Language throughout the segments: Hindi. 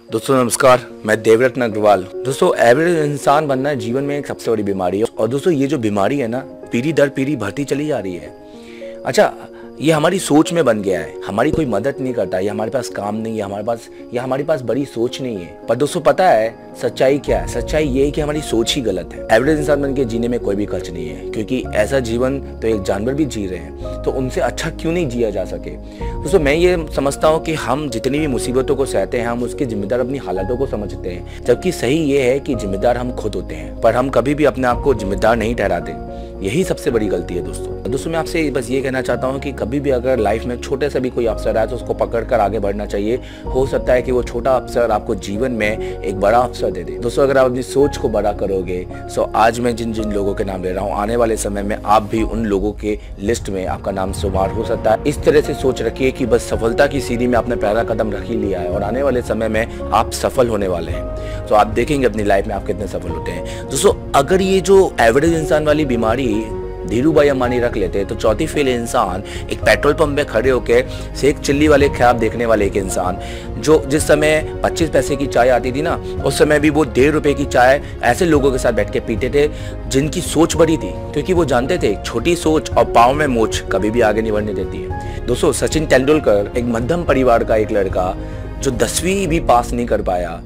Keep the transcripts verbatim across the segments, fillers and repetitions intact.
दोस्तों नमस्कार, मैं देवरत्न अग्रवाल। दोस्तों एवरेज इंसान बनना जीवन में एक सबसे बड़ी बीमारी है और दोस्तों ये जो बीमारी है ना पीढ़ी दर पीढ़ी बढ़ती चली जा रही है। अच्छा, ये हमारी सोच में बन गया है, हमारी कोई मदद नहीं करता, ये हमारे पास काम नहीं है, हमारे पास या हमारे पास बड़ी सोच नहीं है। पर दोस्तों पता है सच्चाई क्या है? सच्चाई ये है कि हमारी सोच ही गलत है। एवरेज इंसान बन के जीने में कोई भी खर्च नहीं है, क्योंकि ऐसा जीवन तो एक जानवर भी जी रहे हैं, तो उनसे अच्छा क्यों नहीं जिया जा सके। दोस्तों मैं ये समझता हूँ कि हम जितनी भी मुसीबतों को सहते हैं हम उसके जिम्मेदार अपनी हालातों को समझते हैं, जबकि सही ये है कि जिम्मेदार हम खुद होते हैं, पर हम कभी भी अपने आप को जिम्मेदार नहीं ठहराते। यही सबसे बड़ी गलती है दोस्तों। दोस्तों मैं आपसे बस ये कहना चाहता हूँ कि कभी भी अगर लाइफ में छोटे से भी कोई अवसर आए तो उसको पकड़कर आगे बढ़ना चाहिए। हो सकता है कि वो छोटा अवसर आपको जीवन में एक बड़ा अवसर दे दे। दोस्तों अगर आप अपनी सोच को बड़ा करोगे तो आज मैं जिन जिन लोगों के नाम ले रहा हूँ, आने वाले समय में आप भी उन लोगों के लिस्ट में आपका नाम शुमार हो सकता है। इस तरह से सोच रखिए कि बस सफलता की सीढ़ी में आपने पहला कदम रख ही लिया है और आने वाले समय में आप सफल होने वाले हैं। तो आप देखेंगे अपनी लाइफ में आप कितने सफल होते हैं। दोस्तों अगर ये जो एवरेज इंसान वाली बीमारी धीरू भाई अंबानी रख लेते हैं तो चौथी फेल इंसान एक पेट्रोल पंप में खड़े होकर शेख चिल्ली वाले ख्याब देखने वाले एक इंसान, जो जिस समय पच्चीस पैसे की चाय आती थी ना उस समय भी वो डेढ़ रुपए की चाय ऐसे लोगों के साथ बैठ के पीते थे जिनकी सोच बड़ी थी, क्योंकि वो जानते थे छोटी सोच और पाँव में मोच कभी भी आगे नहीं बढ़ने देती है। दोस्तों सचिन तेंदुलकर एक मध्यम परिवार का एक लड़का जो दसवीं भी पास नहीं कर पाया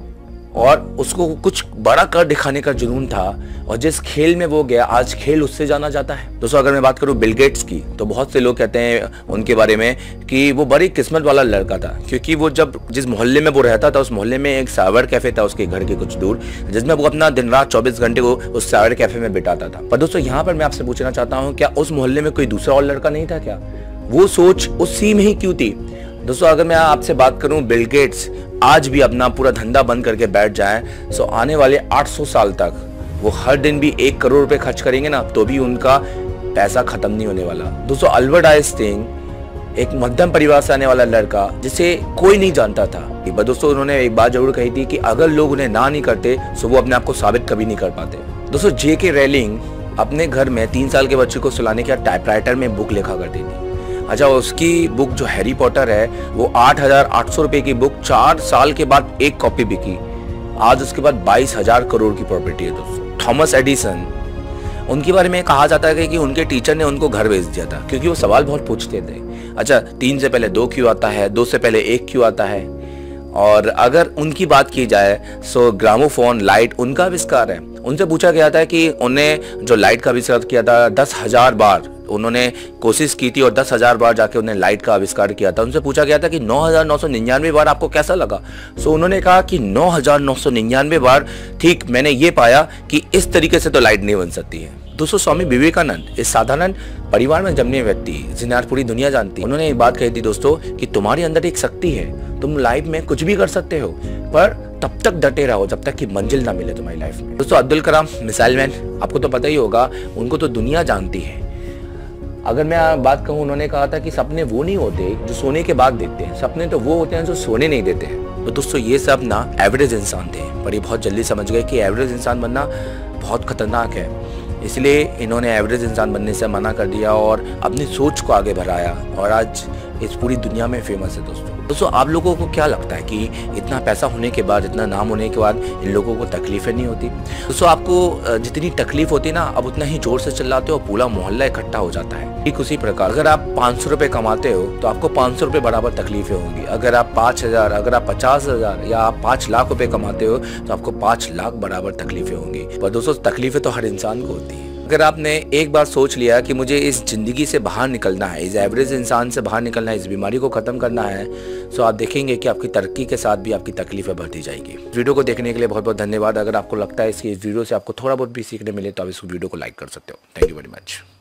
और उसको कुछ बड़ा कर दिखाने का जुनून था और जिस खेल में वो गया आज खेल उससे जाना जाता है। दोस्तों अगर मैं बात करूं बिल गेट्स की तो बहुत से लोग कहते हैं उनके बारे में कि वो बड़ी किस्मत वाला लड़का था, क्योंकि वो जब जिस मोहल्ले में वो रहता था उस मोहल्ले में एक साइबर कैफे था उसके घर के कुछ दूर, जिसमें वो अपना दिन रात चौबीस घंटे को उस साइबर कैफे में बिताता था। पर दोस्तों यहाँ पर मैं आपसे पूछना चाहता हूँ, क्या उस मोहल्ले में कोई दूसरा और लड़का नहीं था? क्या वो सोच उसी में ही क्यों थी? दोस्तों अगर मैं आपसे बात करूं बिल गेट्स आज भी अपना पूरा धंधा बंद करके बैठ जाएं तो आने वाले आठ सौ साल तक वो हर दिन भी एक करोड़ रुपए खर्च करेंगे ना तो भी उनका पैसा खत्म नहीं होने वाला। दोस्तों अल्बर्ट आइंस्टीन एक मध्यम परिवार से आने वाला लड़का जिसे कोई नहीं जानता था, पर दोस्तों उन्होंने एक बात जरूर कही थी कि अगर लोग उन्हें ना नहीं करते तो वो अपने आप को साबित कभी नहीं कर पाते। दोस्तों जे के रेलिंग अपने घर में तीन साल के बच्चे को सुलाने के बाद टाइपराइटर में बुक लिखा करती थी। अच्छा, उसकी बुक जो हैरी पॉटर है वो आठ हजार आठ सौ रुपए की बुक चार साल के बाद एक कॉपी बिकी। आज उसके बाद बाईस हजार करोड़ की प्रॉपर्टी है। दोस्तों थॉमस एडिसन, उनके बारे में कहा जाता है कि उनके टीचर ने उनको घर भेज दिया था क्योंकि वो सवाल बहुत पूछते थे। अच्छा, तीन से पहले दो क्यों आता है, दो से पहले एक क्यों आता है। और अगर उनकी बात की जाए तो ग्रामोफोन लाइट उनका आविष्कार है। उनसे पूछा गया था कि उन्हें जो लाइट का आविष्कार किया था दस हजार बार उन्होंने कोशिश की थी और दस हजार बार जाके उन्हें लाइट का आविष्कार किया था। उनसे पूछा गया था कि नौ हजार नौ सौ निन्यानवे बार आपको कैसा लगा। सो उन्होंने कहा कि नौ हजार नौ सौ निन्यानवे बार ठीक मैंने ये पाया कि इस तरीके से तो लाइट नहीं बन सकती है। दोस्तों स्वामी विवेकानंद इस साधारण परिवार में जन्मे व्यक्ति जिन्हें आज पूरी दुनिया जानती है, उन्होंने एक बात कही थी दोस्तों कि तुम्हारे अंदर एक शक्ति है, तुम लाइफ में कुछ भी कर सकते हो पर तब तक डटे रहो जब तक कि मंजिल ना मिले तुम्हारी लाइफ में। दोस्तों अब्दुल कलाम मिसाइल मैन, आपको तो पता ही होगा, उनको तो दुनिया जानती है। अगर मैं बात कहूँ, उन्होंने कहा था कि सपने वो नहीं होते जो सोने के बाद देखते हैं, सपने तो वो होते हैं जो सोने नहीं देते हैं। तो दोस्तों ये सब ना एवरेज इंसान थे, पर ये बहुत जल्दी समझ गए कि एवरेज इंसान बनना बहुत खतरनाक है, इसलिए इन्होंने एवरेज इंसान बनने से मना कर दिया और अपनी सोच को आगे बढ़ाया और आज इस पूरी दुनिया में फेमस है। दोस्तों दोस्तों आप लोगों को क्या लगता है कि इतना पैसा होने के बाद, इतना नाम होने के बाद इन लोगों को तकलीफें नहीं होती? दोस्तों आपको जितनी तकलीफ होती ना अब उतना ही जोर से चिल्लाते हो, पूरा मोहल्ला इकट्ठा हो जाता है। ठीक उसी प्रकार अगर आप पाँच सौ रुपये कमाते हो तो आपको पाँच सौ रुपये बराबर तकलीफें होंगी। अगर आप पाँच हजार अगर आप पचास हजार या आप पाँच लाख रुपये कमाते हो तो आपको पाँच लाख बराबर तकलीफें होंगी। पर दोस्तों तकलीफें तो हर इंसान को होती है। अगर आपने एक बार सोच लिया कि मुझे इस जिंदगी से बाहर निकलना है, इस एवरेज इंसान से बाहर निकलना है, इस बीमारी को खत्म करना है, तो आप देखेंगे कि आपकी तरक्की के साथ भी आपकी तकलीफें बढ़ती जाएगी। वीडियो को देखने के लिए बहुत बहुत धन्यवाद। अगर आपको लगता है इसकी इस वीडियो से आपको थोड़ा बहुत भी सीखने मिले तो आप इस वीडियो को लाइक कर सकते हो। Thank you very much.